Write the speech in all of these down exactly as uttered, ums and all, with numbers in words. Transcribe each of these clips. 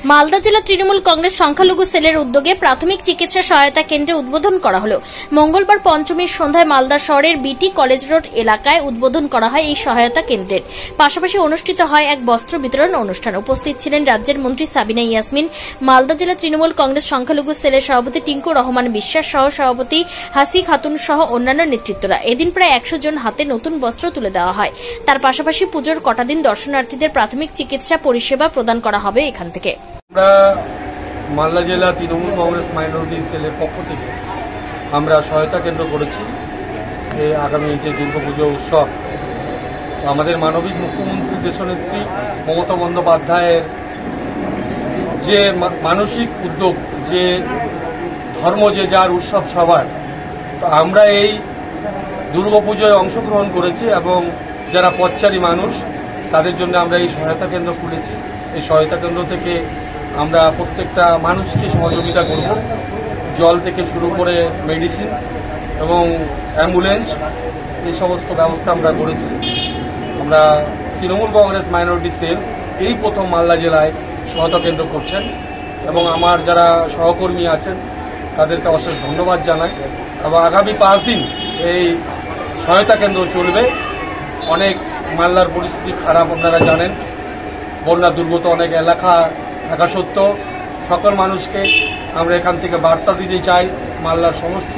মালদা জেলা তৃণমূল কংগ্রেস সংখ্যালঘু সেলের উদ্যোগে প্রাথমিক চিকিৎসা সহায়তা কেন্দ্রে উদ্বোধন করা হল। মঙ্গলবার পঞ্চমীর সন্ধ্যায় মালদা শহরের বিটি কলেজ রোড এলাকায় উদ্বোধন করা হয় এই সহায়তা কেন্দ্রের। পাশাপাশি অনুষ্ঠিত হয় এক বস্ত্র বিতরণ অনুষ্ঠান। উপস্থিত ছিলেন রাজ্যের মন্ত্রী সাবিনা ইয়াসমিন, মালদা জেলা তৃণমূল কংগ্রেস সংখ্যালঘু সেলের সভাপতি টিঙ্কু রহমান বিশ্বাস সহ সভাপতি হাসি খাতুন সহ অন্যান্য নেতৃত্বরা। এদিন প্রায় একশো জন হাতে নতুন বস্ত্র তুলে দেওয়া হয়। তার পাশাপাশি পুজোর কটা দিন দর্শনার্থীদের প্রাথমিক চিকিৎসা পরিষেবা প্রদান করা হবে এখান থেকে। আমরা মালদা জেলা তৃণমূল কংগ্রেস মাইনরিটি সেলের পক্ষ থেকে আমরা সহায়তা কেন্দ্র করেছি এই আগামী যে দুর্গাপুজো উৎসব। আমাদের মানবিক মুখ্যমন্ত্রী দেশনেত্রী মমতা বন্দ্যোপাধ্যায়ের যে মানসিক উদ্যোগ, যে ধর্ম যে যার উৎসব সবার, তো আমরা এই দুর্গাপুজোয় অংশগ্রহণ করেছি এবং যারা পথচারী মানুষ তাদের জন্য আমরা এই সহায়তা কেন্দ্র খুলেছি। এই সহায়তা কেন্দ্র থেকে আমরা প্রত্যেকটা মানুষকে সহযোগিতা করব, জল থেকে শুরু করে মেডিসিন এবং অ্যাম্বুলেন্স, এই সমস্ত ব্যবস্থা আমরা করেছি। আমরা তৃণমূল কংগ্রেস মাইনরিটি সেল এই প্রথম মালদা জেলায় সহায়তা কেন্দ্র করছেন এবং আমার যারা সহকর্মী আছেন তাদেরকে অশেষ ধন্যবাদ জানাই। এবং আগামী পাঁচ দিন এই সহায়তা কেন্দ্র চলবে। অনেক মালদার পরিস্থিতি খারাপ, আপনারা জানেন, বন্যা দুর্গত অনেক এলাকা থাকা সত্ত্বেও সকল মানুষকে আমরা এখান থেকে বার্তা দিতে চাই। মালদার সমস্ত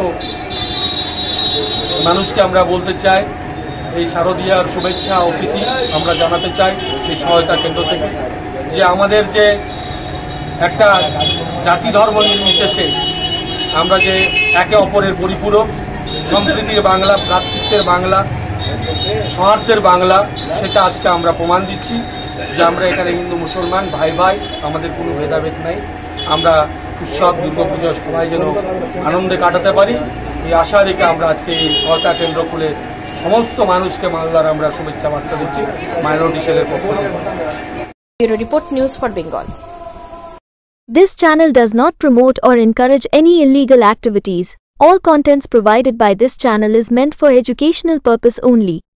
মানুষকে আমরা বলতে চাই, এই শারদীয়ার শুভেচ্ছা ও প্রীতি আমরা জানাতে চাই এই সহায়তা কেন্দ্র থেকে, যে আমাদের যে একটা জাতি ধর্ম নির্বিশেষে আমরা যে একে অপরের পরিপূরক, সম্প্রীতির বাংলা, ভ্রাতৃত্বের বাংলা, সৌহার্দ্যের বাংলা, সেটা আজকে আমরা প্রমাণ দিচ্ছি যে আমরা এখানে হিন্দু মুসলমান ভাই ভাই, আমাদের কোনো ভেদাভেদ নাই। আমরা উৎসব দুর্গাপুজো সবাই যেন আনন্দে কাটাতে পারি, এই আশা রেখে আমরা আজকে এই সহায়তা কেন্দ্র খুলে সমস্ত মানুষকে মালদার আমরা শুভেচ্ছা বার্তা দিচ্ছি মাইনরিটি সেলের পক্ষ থেকে। Bureau report, news for Bengal. This channel does not promote or encourage any illegal activities. All contents provided by this channel is meant for educational purpose only.